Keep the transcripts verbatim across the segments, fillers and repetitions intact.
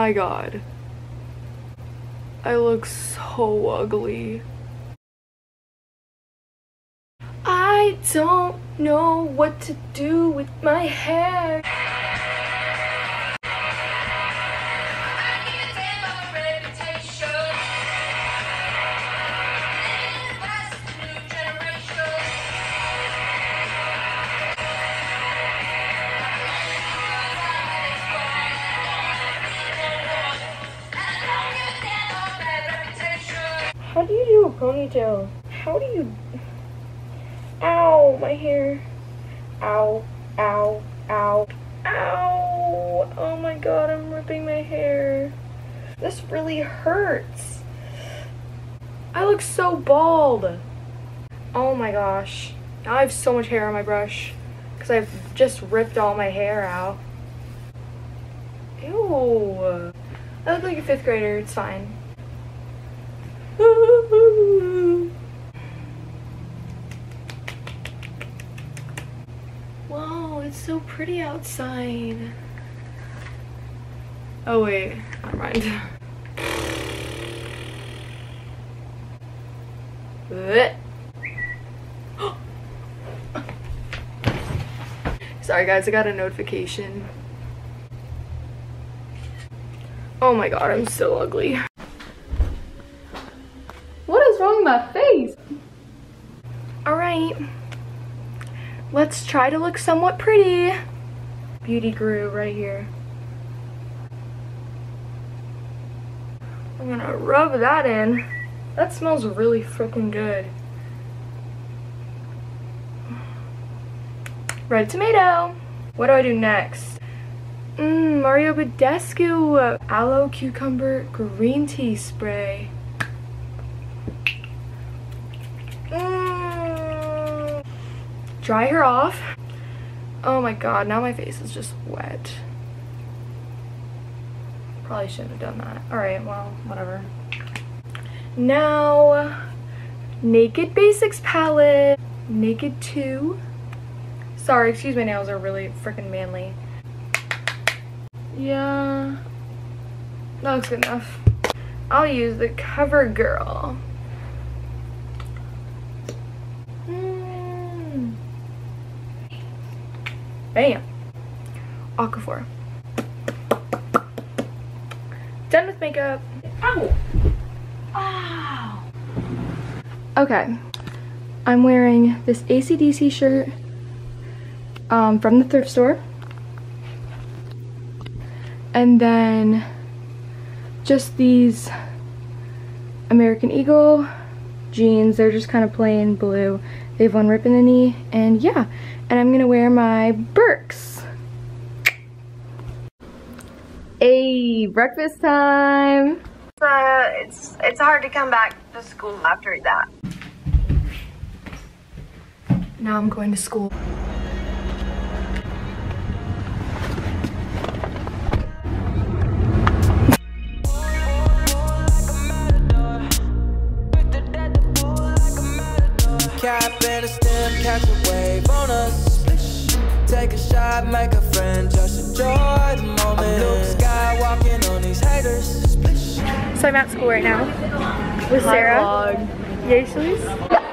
my god. I look so ugly. I don't know what to do with my hair. How do you do a ponytail? How do you... Ow, my hair. Ow, ow, ow, ow. Oh my god, I'm ripping my hair. This really hurts. I look so bald. Oh my gosh. Now I have so much hair on my brush because I've just ripped all my hair out. Ew. I look like a fifth grader. It's fine. Whoa, it's so pretty outside. Oh wait, never mind. Sorry guys, I got a notification. Oh my god, I'm so ugly. What is wrong with my face? Alright. Let's try to look somewhat pretty. Beauty guru right here. I'm gonna rub that in. That smells really freaking good. Red tomato. What do I do next? Mmm, Mario Badescu uh, aloe cucumber green tea spray. Mm. Dry her off. Oh my god, now my face is just wet. Probably shouldn't have done that. Alright, well, whatever. Now, Naked Basics palette. Naked two. Sorry, excuse my nails are really freaking manly. Yeah, that looks good enough. I'll use the CoverGirl. Mm. Bam. Aquaphor. Done with makeup. Ow. Ow. Okay. I'm wearing this A C D C shirt um, from the thrift store. And then just these American Eagle jeans. They're just kind of plain blue. They have one rip in the knee. And yeah, and I'm gonna wear my Birks. Hey, breakfast time. Uh, it's it's hard to come back to school after that. Now I'm going to school. Cap and a stem, catch a wave on us. Take a shot, make a friend, just enjoy the moment. I'm Luke Sky walking on these haters. So I'm at school right now with Sarah. Yay, Shalice.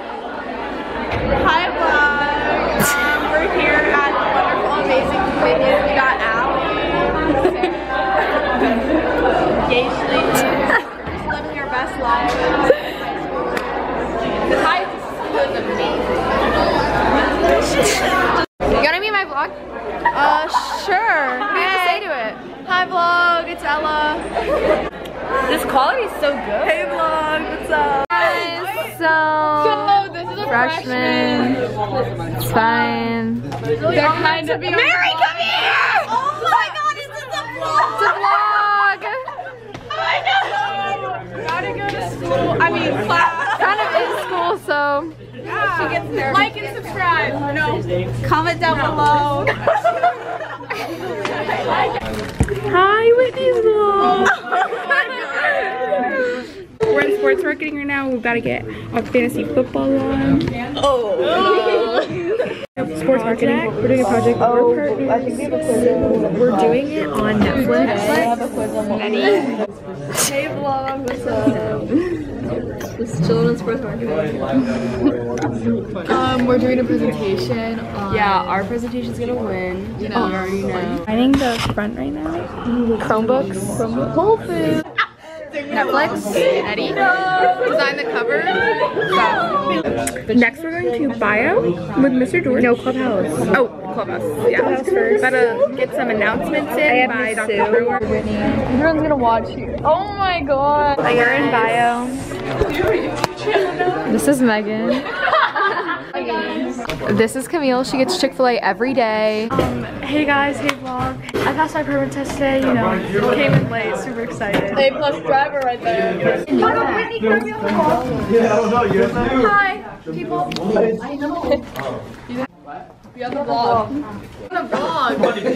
Hi vlog. Um, we're here at the wonderful, amazing venue. We got Allie, Sarah, Yay, Shalice. Just living your best life. The high school is amazing. You gonna be in my vlog? Uh, sure. What do you have to say to it? Hi vlog, it's Ella. This quality is so good. Hey vlog, what's up? Guys, so So, this is a freshman. freshman. It's fine. They're kind of Mary, come here! Oh my god, is this a vlog? It's a vlog. I know! Gotta go to school. I mean, class. Kind of in school, so. Yeah. She gets there. Like and subscribe. No. Comment down below. Hi, Whitney's vlog. We're in sports marketing right now. We've got to get our fantasy football on. Oh. Sports marketing. We're doing a project. Oh, we're I think we have a quiz. We're doing it on Netflix. I have a quiz on what Hey vlog, what's up? Just chilling in sports marketing. Um, we're doing a presentation on... Yeah, our presentation's gonna win. You know, we already know. Finding the front right now. Chromebooks. Chromebooks. Whole food. Netflix, Eddie, design the cover. Next, we're going to bio with Mister George. No, Clubhouse. Oh, Clubhouse. Yeah. Clubhouse first. Gotta get some announcements in by Doctor Brewer. Everyone's gonna watch you. Oh my god. You're in bio. This is Megan. This is Camille. She gets Chick-fil-A every day. Um, hey guys, hey vlog. I passed my permit test today, you know. Came in late, super excited. A plus driver right there. Hi, people. I know. We have the vlog. The vlog.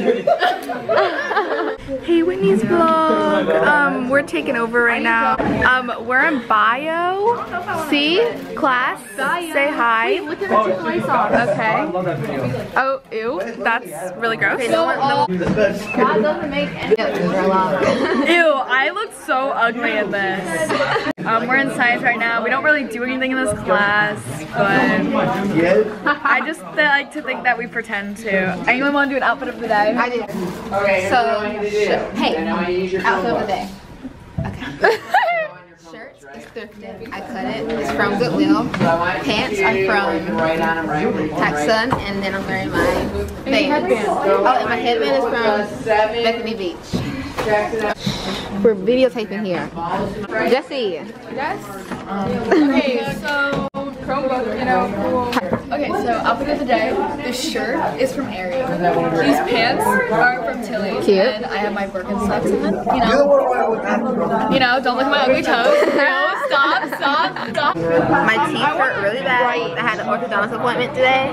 Hey, Whitney's vlog. Um, we're taking over right now. Um, we're in bio. See? Class. Say hi. Wait, look at the two lights on. Okay. Oh, ew. That's really gross. So, uh, that doesn't make any Ew, I look so ugly at this. Um, we're in science right now. We don't really do anything in this class, but I just like to think that we pretend to. Anyone want to do an outfit of the day? I do. Okay. So, hey, outfit of the day. Okay. Shirt is thrifted. I cut it. It's from Goodwill. Pants are from Texan, and then I'm wearing my bands. Oh, and my headband is from Bethany Beach. We're videotaping here. Jesse. Yes. Okay, so Chromebook, you know. Okay, so outfit of the day. This shirt is from Ariel. These pants are from Tilly's. Cute. And I have my Birkenstocks in them. You know. You know, don't look at my ugly toes. No, stop, stop, stop. My teeth hurt really bad. I had an orthodontist appointment today.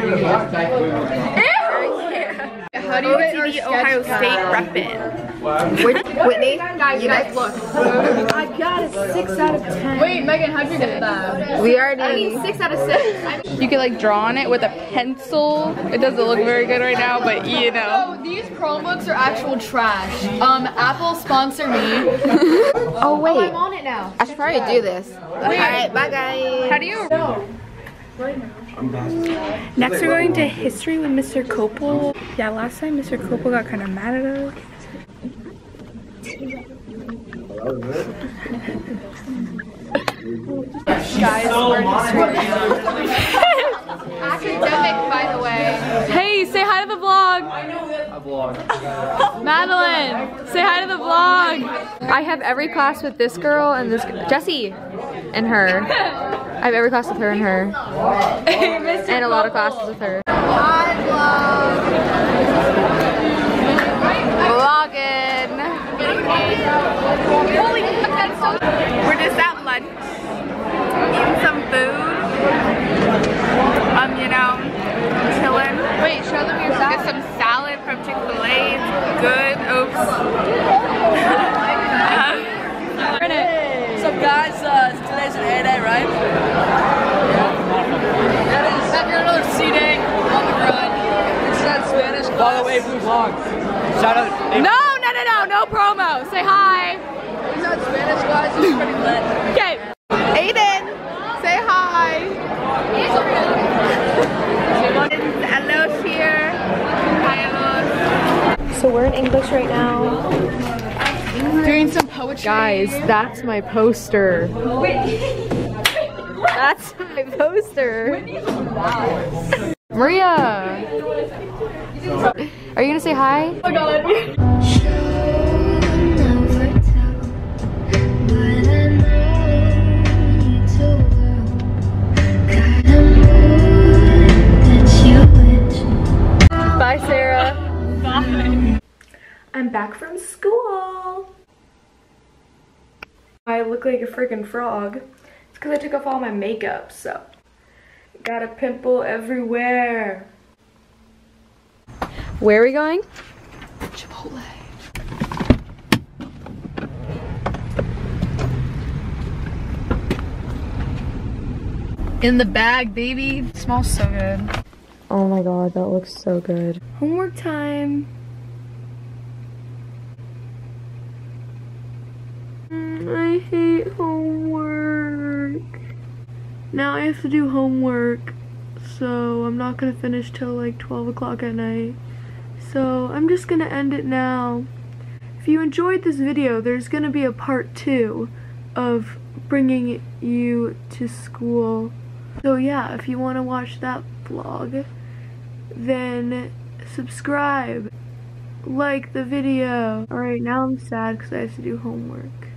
How do you get our the Ohio State reppin'. Whitney, Guys, you guys, next. look. I got a six out of ten. Wait, Megan, how'd you get that? We already. Six out of six. You could like draw on it with a pencil. It doesn't look very good right now, but you know. So these Chromebooks are actual trash. Um, Apple sponsor me. Oh wait, I'm on it now. I should probably do this. All right, bye guys. How do you? Next, we're going to history with Mister Copel. Yeah, last time Mister Copel got kind of mad at us. Guys, we're academic, by the way. Hey, say hi to the vlog. I vlog. Madeline, say hi to the vlog. I have every class with this girl and this Jessie and her. I have every class with her and her. And a lot of classes with her. Hi, vlog. Vlogging. Holy fuck, so We're just at lunch, eating some food. Um, you know, chilling. Wait, show them your Get some salad from Chick-fil-A. It's good. Oops. What's up, guys? Uh, today's an A day, right? Yeah. That is. After another C day on the grind. It's that Spanish class. By the way, blue vlog. Shout out. No, no, no, no, no promo. Say hi. It's that Spanish class. It's pretty lit. Okay. Aiden, say hi. Hello here. Hi, hello. So we're in English right now. Doing some poetry. Guys, that's my poster. That's my poster. Maria. Are you gonna say hi? Oh my god. Bye, Sarah. Bye. I'm back from school. I look like a freaking frog. It's because I took off all my makeup, so. Got a pimple everywhere. Where are we going? Chipotle. In the bag, baby. Smells so good. Oh my god, that looks so good. Homework time. I hate homework. Now I have to do homework, so I'm not gonna finish till like twelve o'clock at night. So I'm just gonna end it now. If you enjoyed this video, there's gonna be a part two of bringing you to school. So yeah, if you wanna watch that vlog, then subscribe, like the video. Alright, now I'm sad because I have to do homework.